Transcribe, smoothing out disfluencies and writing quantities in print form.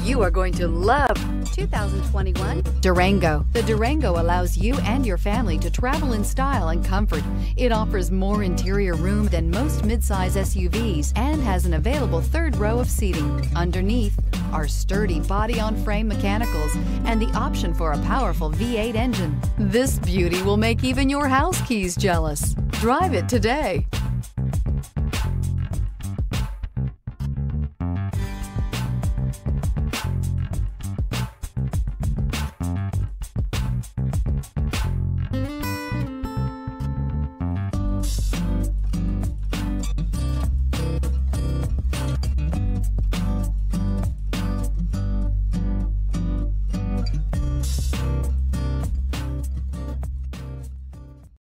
You are going to love 2021 Durango. The Durango allows you and your family to travel in style and comfort. It offers more interior room than most midsize SUVs and has an available third row of seating. Underneath are sturdy body-on-frame mechanicals and the option for a powerful V8 engine. This beauty will make even your house keys jealous. Drive it today.